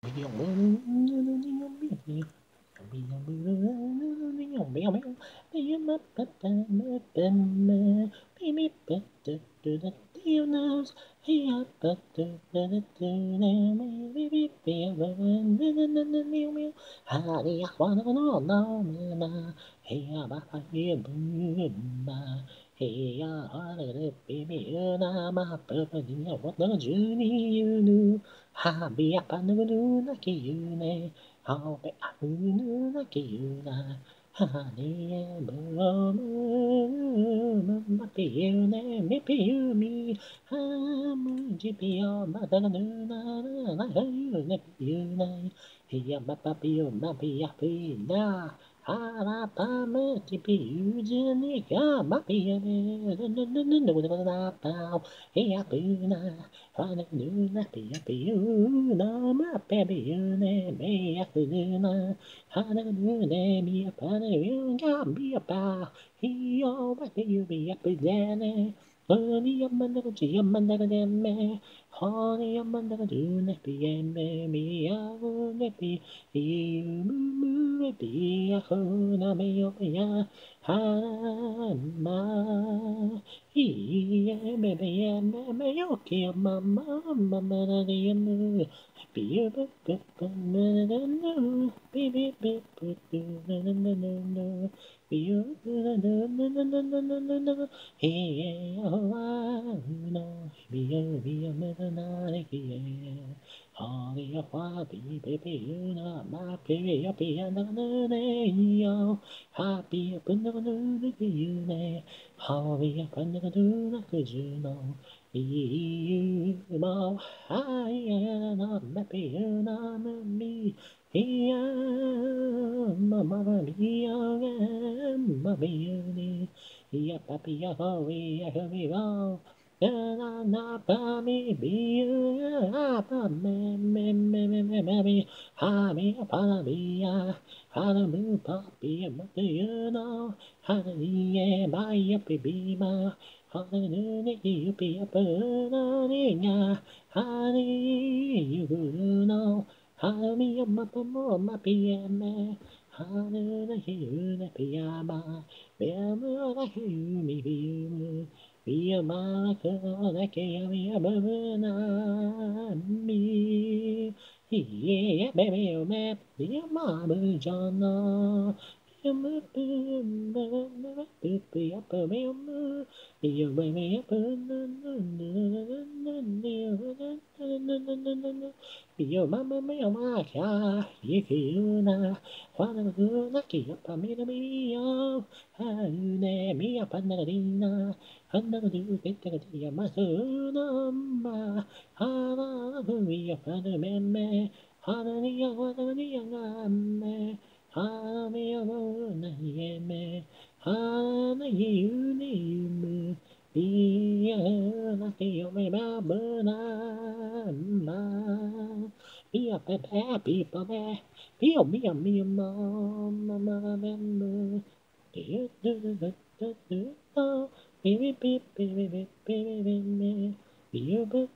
Hey, baby, I'm a perfect in your what the Junie you knew. Ha, be up on the moon, I give you ne. How be up on the moon, I give you na. Ha, ne, boom, be you ne, me be you me. Ha, moon, jippy, oh, my dog, na, you ne, you ne. He, my puppy, you, my be up, na. Alabama, tippy, Eugenia, Mappy, no, hey, up, Hana, do nappy, uppy, no, my baby, you name me, up, Hana, do name me, upon you, got me about, he, oh, what do you be up with Danny? Honey, I'm under the man, honey, I'm under the nappy, and me, oh, nappy. Be a hona me up ya hama he me me yo ki mama mama the mu be a no be no be no he no be a me Holly, a happy baby, my baby, a piano, happy up in the you, Holly, up in the could you know? You, my, I am not happy, not me. Here, mamma mia, my baby, yeah, papi, a hurry, na pa mi bi pa me ha mi pa bi ya ha na mu pa bi ma bi no ha na ni e ma ya bi bi ma ha na nu ni yu bi ya pa na ni nya ha ni yu no ha mi ya ma pa mo ma bi ya me ha na na yu na bi ya ma bi ya mu na yu mi bi yu Via Malaka, Via Babanami. Yeah, baby, oh, map, Via Mama Jana. Via Mappy up a mail. Via baby up Via Mama Mail Maka. Yikuna. Father, lucky up a minamio. Hane, me up a nagadina. Hanagadu Petagadia Mahunama Hanaguya Panameme Hanania Wananiangame Hanamia Yeme Hanayunium Be lucky on me Babana Be a pepe people there Be a me mamma Baby, baby, baby, baby, baby, you but